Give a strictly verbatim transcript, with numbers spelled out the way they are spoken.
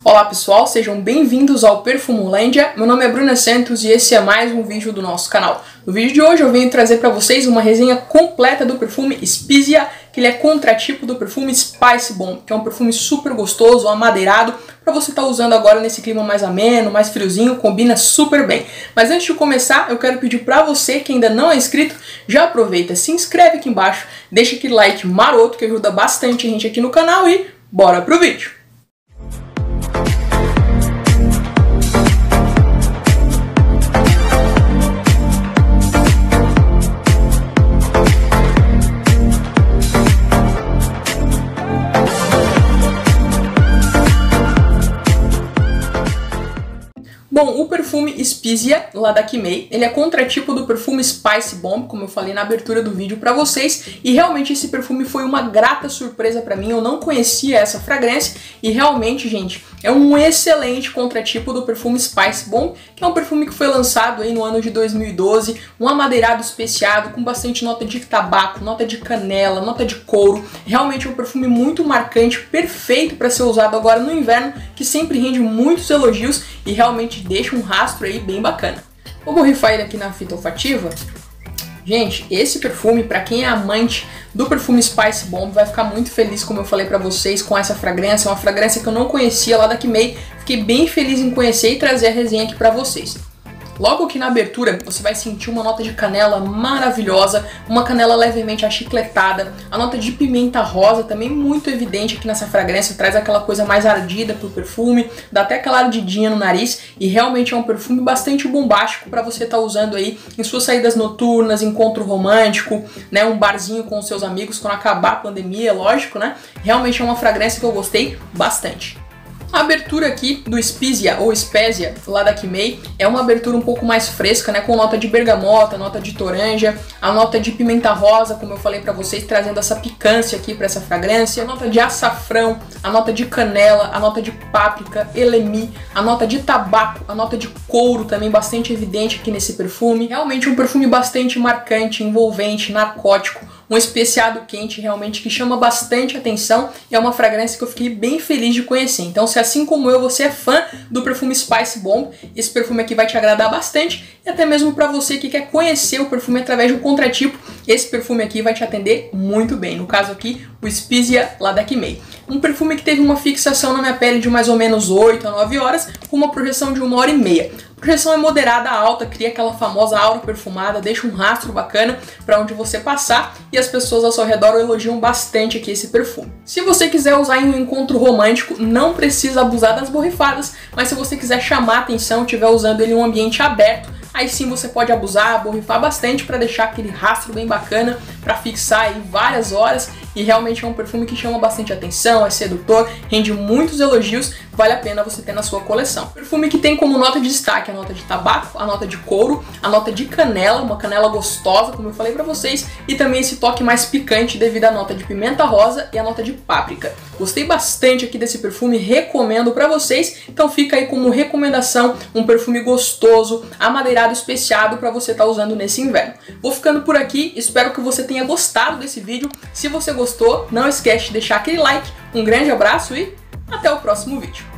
Olá pessoal, sejam bem-vindos ao Perfumolândia. Meu nome é Bruna Santos e esse é mais um vídeo do nosso canal. No vídeo de hoje eu venho trazer para vocês uma resenha completa do perfume Spezia, que ele é contratipo do perfume Spice Bomb, que é um perfume super gostoso, amadeirado, para você estar tá usando agora nesse clima mais ameno, mais friozinho, combina super bem. Mas antes de começar, eu quero pedir para você que ainda não é inscrito, já aproveita, se inscreve aqui embaixo, deixa aquele like maroto que ajuda bastante a gente aqui no canal e bora pro vídeo! Bom, o perfume Spezia, lá da Chimay, ele é contratipo do perfume Spice Bomb, como eu falei na abertura do vídeo pra vocês, e realmente esse perfume foi uma grata surpresa pra mim, eu não conhecia essa fragrância, e realmente, gente, é um excelente contratipo do perfume Spice Bomb, que é um perfume que foi lançado aí no ano de dois mil e doze, um amadeirado especiado, com bastante nota de tabaco, nota de canela, nota de couro, realmente é um perfume muito marcante, perfeito para ser usado agora no inverno, que sempre rende muitos elogios e realmente deixa um rastro aí bem bacana. Vou borrifar ele aqui na fita olfativa. Gente, esse perfume, para quem é amante do perfume Spice Bomb, vai ficar muito feliz, como eu falei para vocês, com essa fragrância. É uma fragrância que eu não conhecia lá da Chimay. Fiquei bem feliz em conhecer e trazer a resenha aqui para vocês. Logo aqui na abertura, você vai sentir uma nota de canela maravilhosa, uma canela levemente achicletada, a nota de pimenta rosa também muito evidente aqui nessa fragrância, traz aquela coisa mais ardida pro perfume, dá até aquela ardidinha no nariz e realmente é um perfume bastante bombástico para você estar tá usando aí em suas saídas noturnas, encontro romântico, né, um barzinho com os seus amigos quando acabar a pandemia, lógico, né? Realmente é uma fragrância que eu gostei bastante. A abertura aqui do Spezia ou Spezia, lá da Chimay, é uma abertura um pouco mais fresca, né, com nota de bergamota, nota de toranja, a nota de pimenta rosa, como eu falei pra vocês, trazendo essa picância aqui pra essa fragrância, a nota de açafrão, a nota de canela, a nota de páprica, elemi, a nota de tabaco, a nota de couro também bastante evidente aqui nesse perfume. Realmente um perfume bastante marcante, envolvente, narcótico, um especiado quente realmente que chama bastante atenção e é uma fragrância que eu fiquei bem feliz de conhecer. Então, se assim como eu, você é fã do perfume Spice Bomb, esse perfume aqui vai te agradar bastante e até mesmo para você que quer conhecer o perfume através de um contratipo, esse perfume aqui vai te atender muito bem. No caso aqui, o Spezia lá da Chimay. Um perfume que teve uma fixação na minha pele de mais ou menos oito a nove horas, com uma projeção de uma hora e meia. A projeção é moderada a alta, cria aquela famosa aura perfumada, deixa um rastro bacana para onde você passar e as pessoas ao seu redor elogiam bastante aqui esse perfume. Se você quiser usar em um encontro romântico, não precisa abusar das borrifadas, mas se você quiser chamar atenção, estiver usando ele em um ambiente aberto, aí sim você pode abusar, borrifar bastante para deixar aquele rastro bem bacana, para fixar aí várias horas e realmente é um perfume que chama bastante atenção, é sedutor, rende muitos elogios, vale a pena você ter na sua coleção. Perfume que tem como nota de destaque a nota de tabaco, a nota de couro, a nota de canela, uma canela gostosa, como eu falei para vocês, e também esse toque mais picante devido à nota de pimenta rosa e a nota de páprica. Gostei bastante aqui desse perfume, recomendo para vocês, então fica aí como recomendação um perfume gostoso, amadeirado, especiado para você estar tá usando nesse inverno. Vou ficando por aqui, espero que você tenha gostado desse vídeo. Se você gostou, não esquece de deixar aquele like, um grande abraço e até o próximo vídeo.